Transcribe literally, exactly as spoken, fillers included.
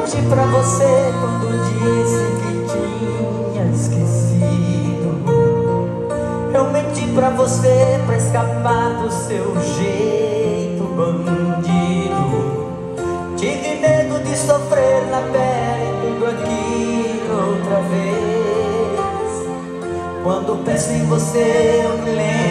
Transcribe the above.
menti pra você quando disse que tinha esquecido. Eu menti pra você pra escapar do seu jeito bandido. Tive medo de sofrer na pele tudo aquilo outra vez. Quando penso em você eu me lembro